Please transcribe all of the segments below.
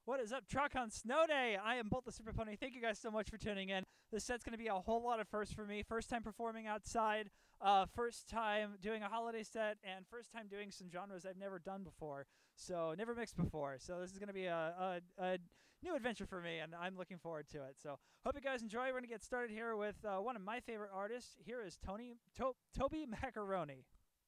What is up, TrotCon Snow Day? I am Bolt the Super Pony. Thank you guys so much for tuning in. This set's going to be a whole lot of firsts for me. First time performing outside, first time doing a holiday set, and first time doing some genres I've never done before. So, never mixed before. So, this is going to be a new adventure for me, and I'm looking forward to it. So, hope you guys enjoy. We're going to get started here with one of my favorite artists. Here is Toby Macaroni.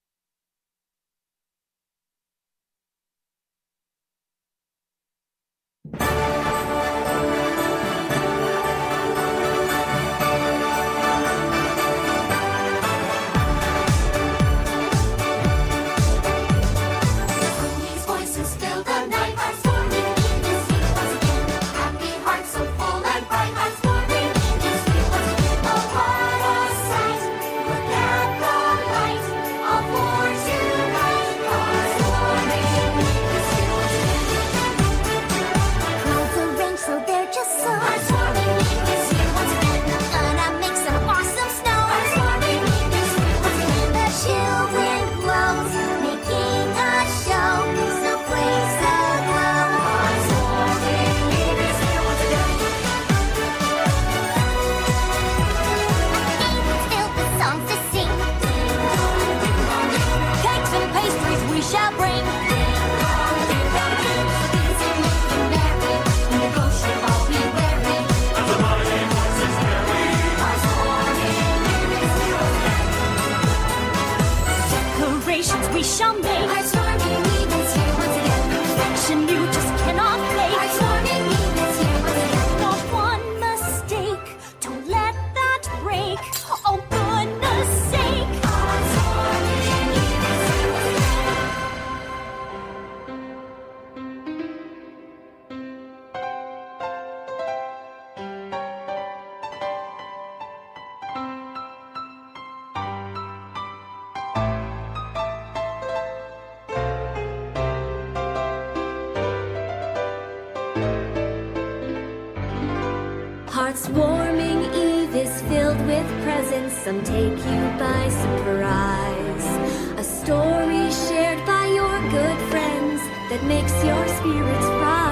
Hearth's warming eve is filled with presents, some take you by surprise. A story shared by your good friends that makes your spirits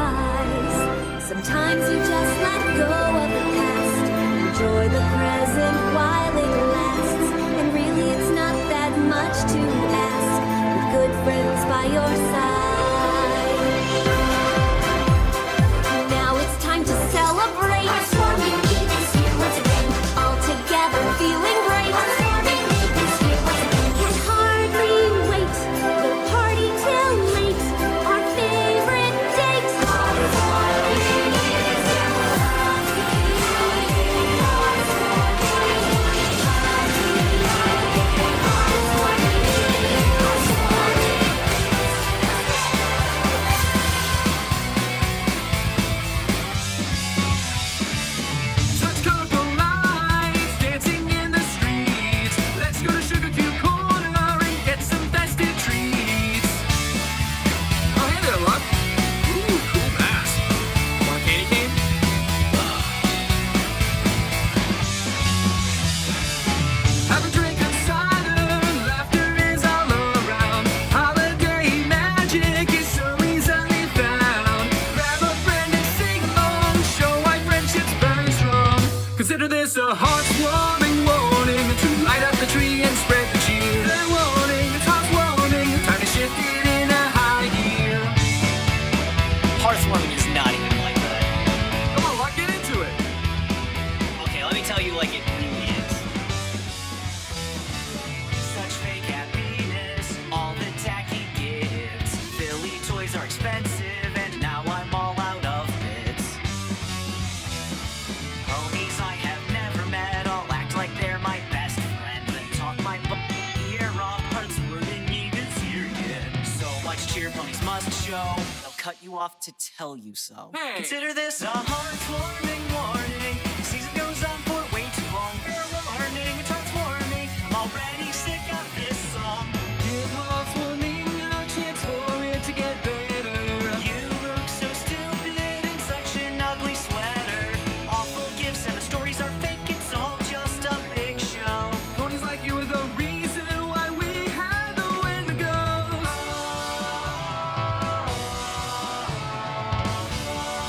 rise. Sometimes you just let go of the past, enjoy the present while it lasts. And really it's not that much to ask, with good friends by your side. Now it's time to celebrate. Feeling great. Can hardly wait. We'll party till late. Our favorite date. Consider this a heartwarming warning to light up the tree and spread the cheer. A warning, it's heartwarming, time to shift it in a high gear. Heartwarming is not even like that. Come on, Locke, get into it. Okay, let me tell you like it really is. Such fake happiness, all the tacky gifts. Philly toys are expensive, and now I'm all out of bits. Homies I have never met, I'll act like they're my best friend, then talk my ear off. Heartwarming even here yet. So much cheer ponies must show. They'll cut you off to tell you so. Hey. Consider this a heartwarming warning. The season goes on for way too long. Fair warning, it's heartwarming. I'm already sick of this song. Give heartwarming a chance for it to get better. You look so stupid in such an ugly sweater. Awful gifts and the stories are fake. It's all just a big show. Ponies like you are the reason why we had the win to go.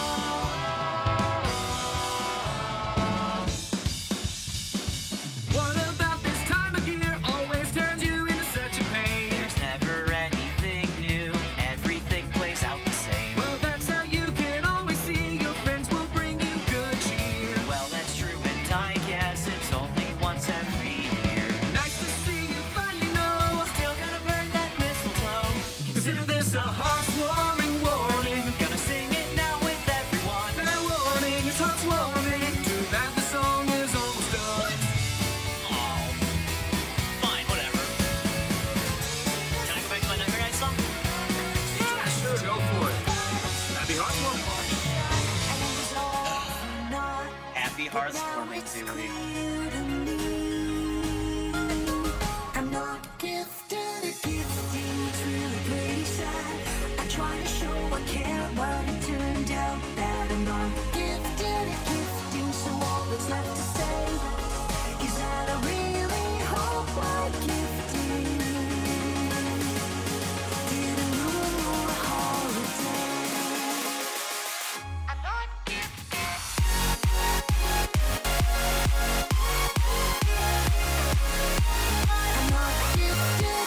Happy Hearthwarming. Happy Hearthwarming, Zooey. I'm not gifted, gifting's really pretty sad. I try to show I care, but it turned out that I'm not gifted at gifting. So all that's left to say is that I really hope my gifting didn't ruin your holiday. I'm not gifted. I'm not gifted.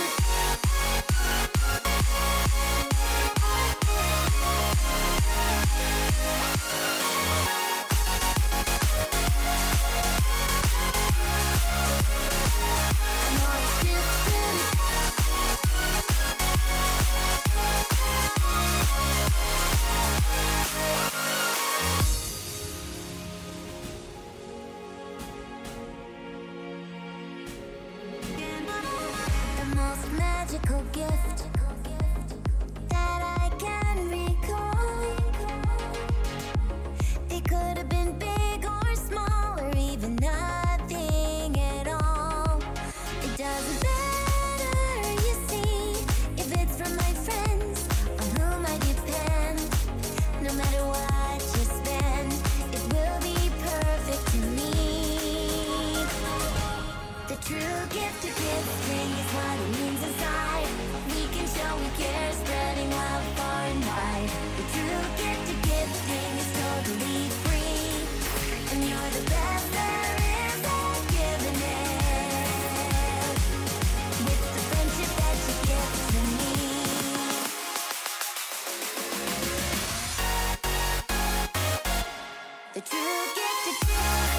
I'm not gifted. The most magical gift that I can recall. It could have been big or small, or even nothing at all. It doesn't matter, you see, if it's from my friends on whom I depend. No matter what you spend, it will be perfect to me. The true gift of gifting is what it means inside. We can show we care, spreading love far and wide. The true gift of gifting is totally free, and you're the best there is at giving it. With the friendship that you give to me. The true gift of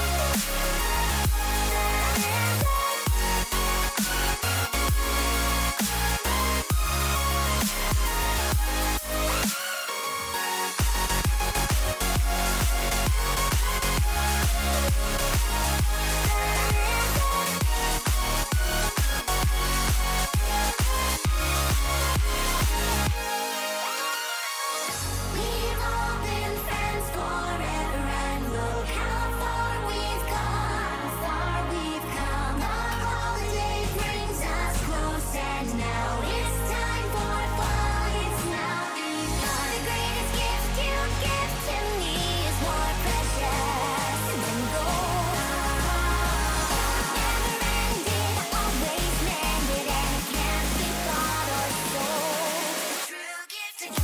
We've all been friends forever, and look how far we've come. The holiday brings us close, and now it's time for fun. It's nothing. The greatest gift you give to me is more precious than gold. Never ended, always mended, and it can't be bought or sold. True gift to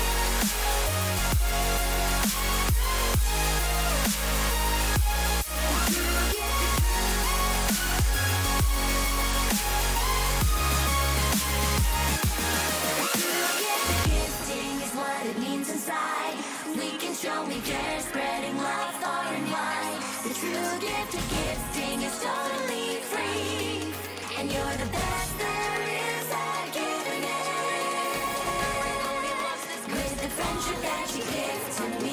Gifting is what it means inside. We can show we care, spreading love far and wide. The true gift of gifting is totally free, and you're the best there is at giving it. With the friendship that you give to me.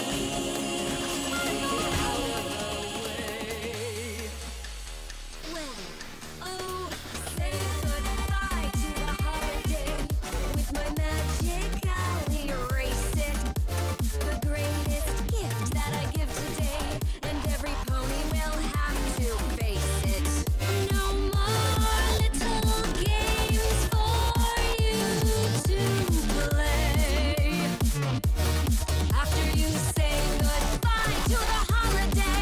Well, oh, say goodbye to the holiday. With my magic, I'll erase it. The greatest gift that I give today, and every pony will have to face it. No more little games for you to play. After you say goodbye to the holiday.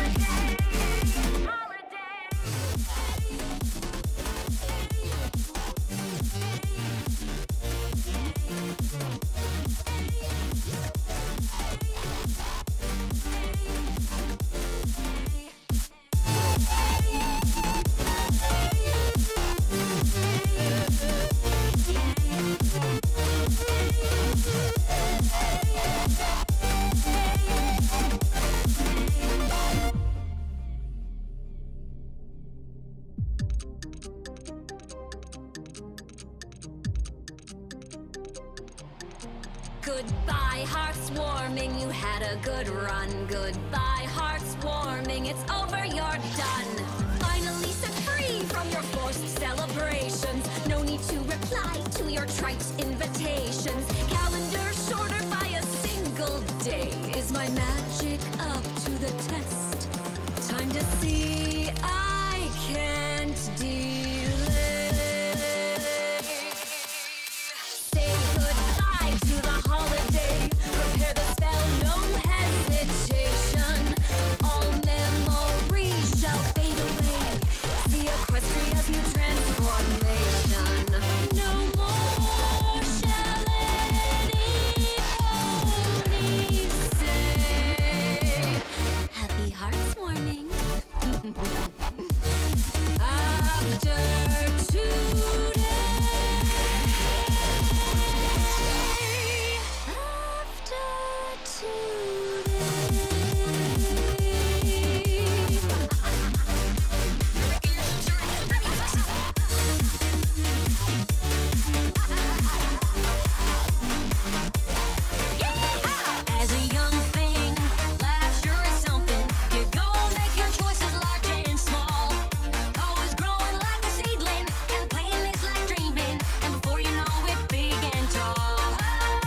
Goodbye, hearts warming, you had a good run. Goodbye, hearts warming, it's over, you're done. Finally set free from your forced celebrations. No need to reply to your trite invitations. Calendar shorter by a single my magic up to the test. Time to see I can't delay. Say goodbye to the holiday. Prepare the spell, no hesitation. All memories shall fade away. The Equestria's new transformation. No more shall any pony say. Happy Hearts morning. After today. After As a young thing, life sure is something. You go make your choices large and small. Always growing like a seedling, and playing is like dreaming. And before you know it, big and tall.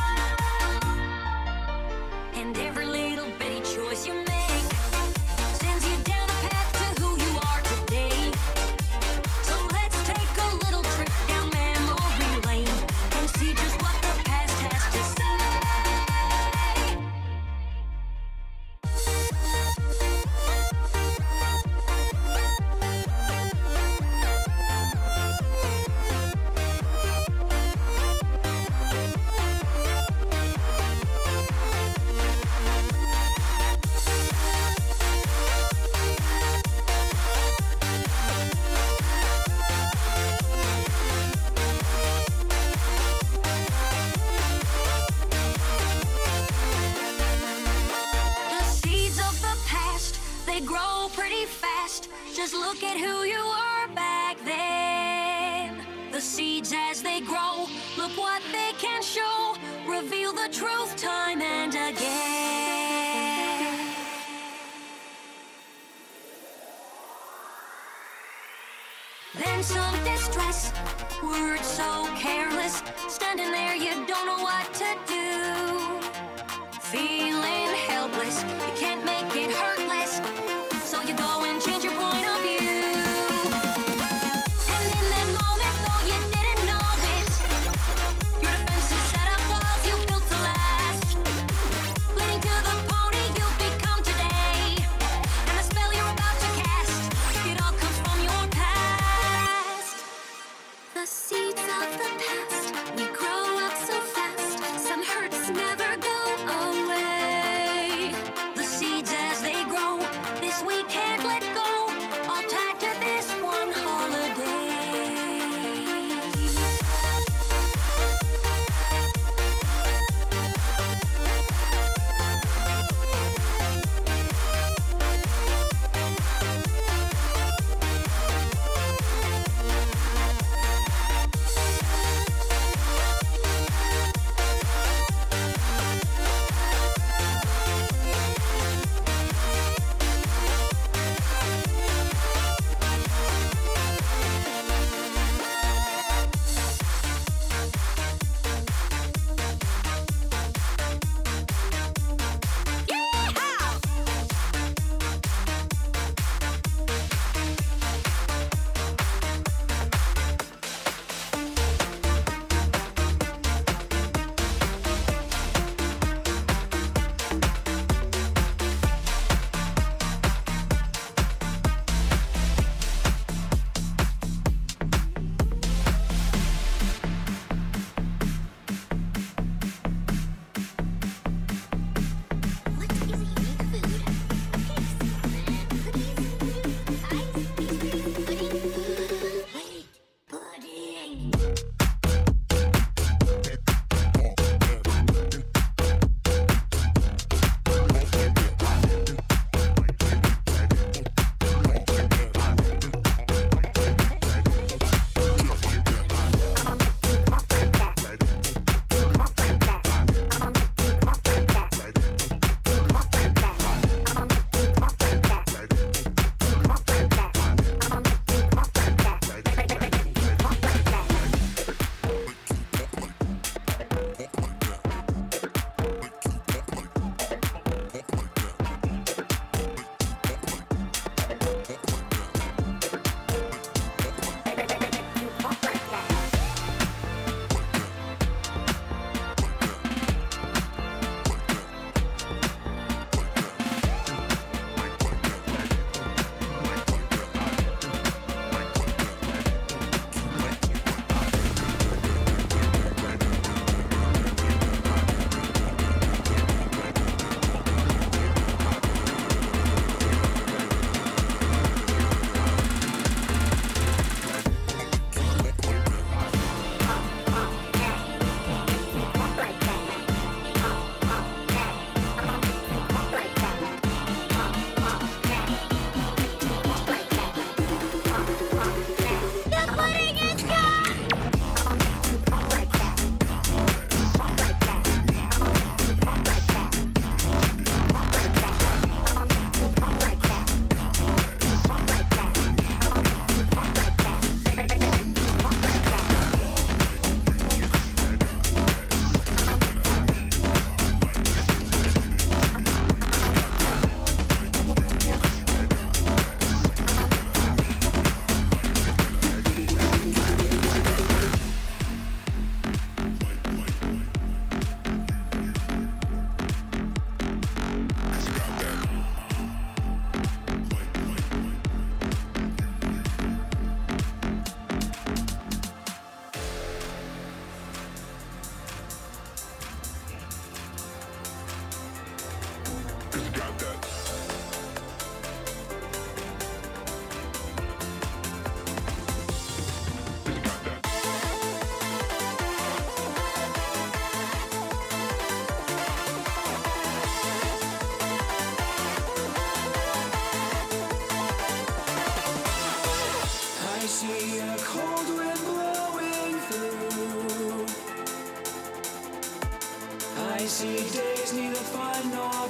And every little bitty choice you make sends you down a path to who you are today. So let's take a little trip down memory lane and see just what the past has to say. The seeds of the past, they grow pretty fast. Just look at who you were back then. The seeds as they grow, look what they can show. Reveal the truth time and again. Then some distress, words so careless. Standing there, you don't know what to do. Feeling helpless, you can't make it hurt less. So you go and change your point of view. And in that moment, though you didn't know it, your defenses set up walls you built to last. Leading to the pony you've become today. And the spell you're about to cast, it all comes from your past. The seeds of the past, we grow up so fast. Some hurts never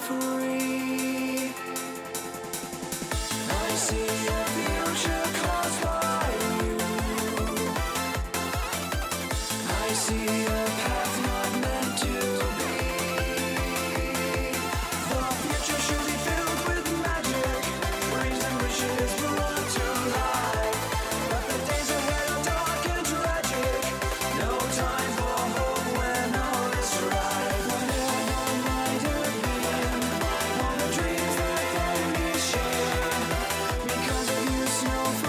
free. I see a future caused by you. I see a path not meant to be. The future should be filled with magic, dreams and wishes brought to life. But the days ahead are dark and tragic. No time for hope when all is right. Whatever might have been, all the dreams that they share. Because of you, snowflakes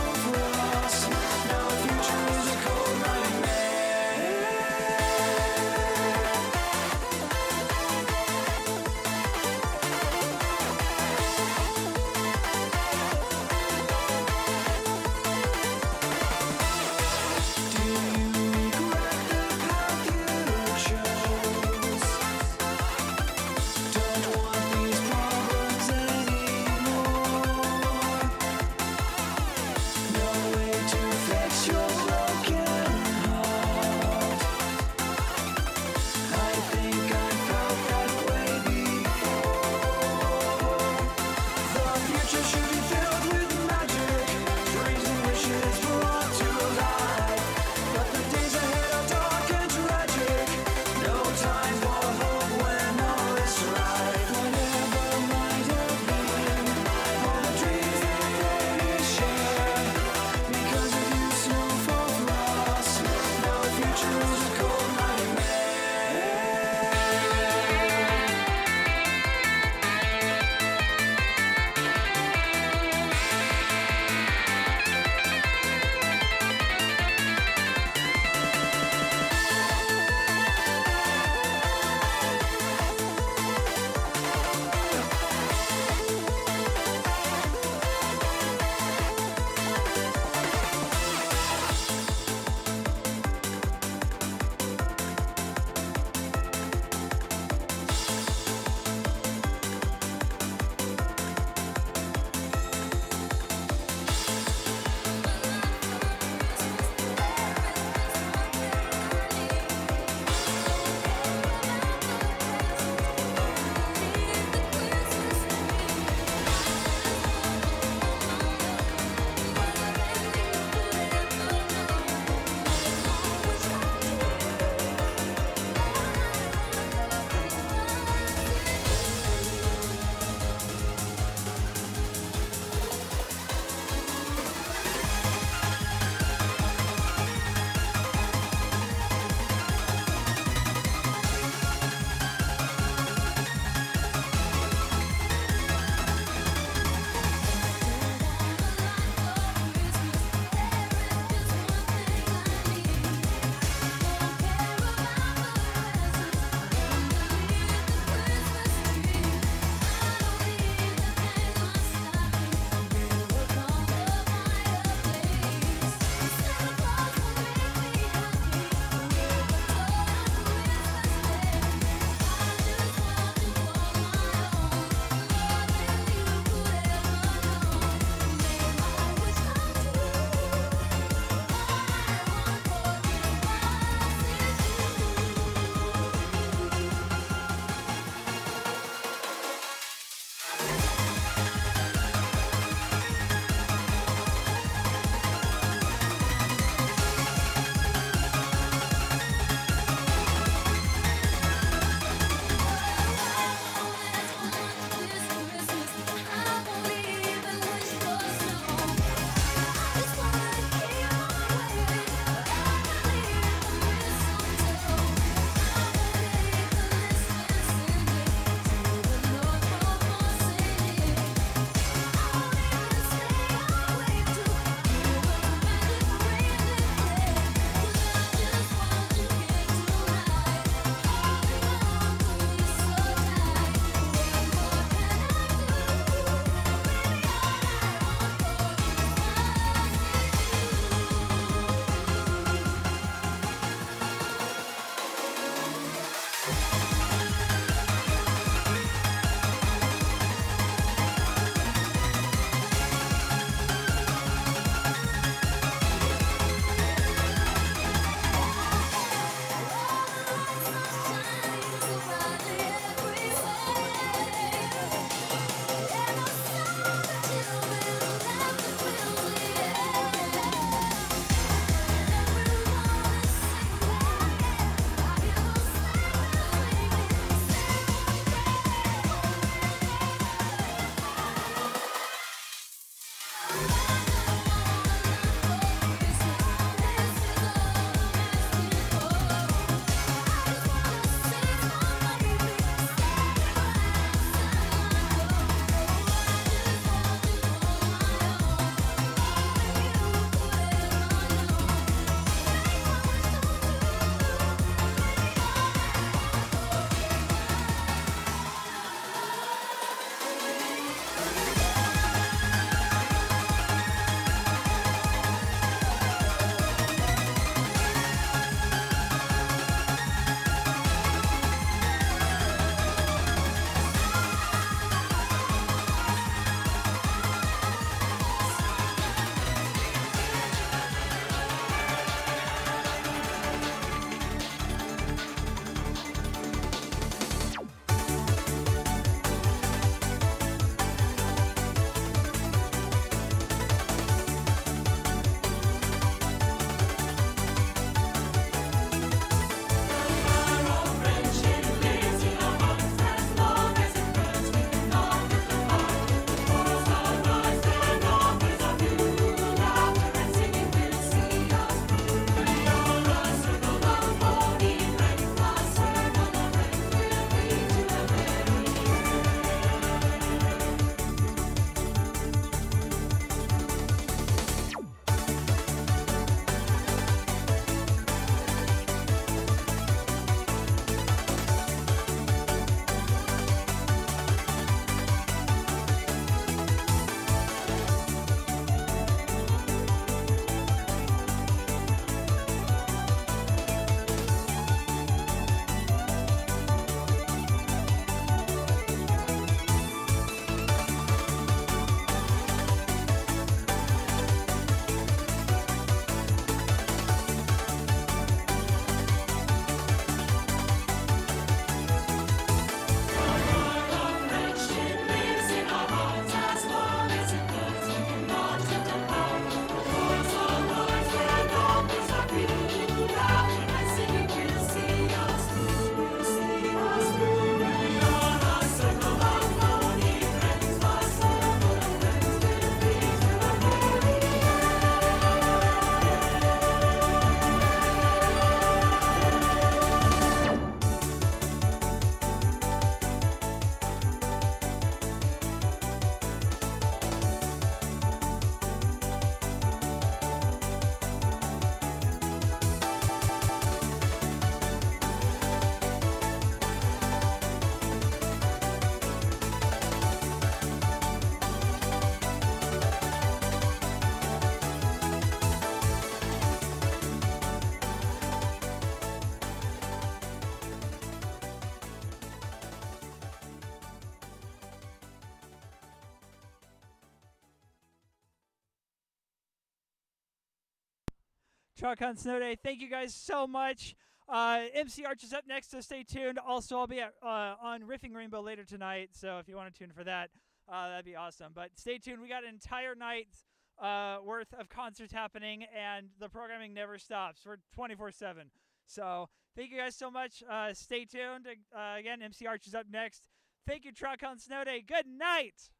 TrotCon Snow Day. Thank you guys so much. MC Arch is up next, so stay tuned. Also, I'll be on Riffing Rainbow later tonight, so if you want to tune for that, that'd be awesome. But stay tuned. We got an entire night's worth of concerts happening, and the programming never stops. We're 24/7. So thank you guys so much. Stay tuned. Again, MC Arch is up next. Thank you, TrotCon Snow Day. Good night.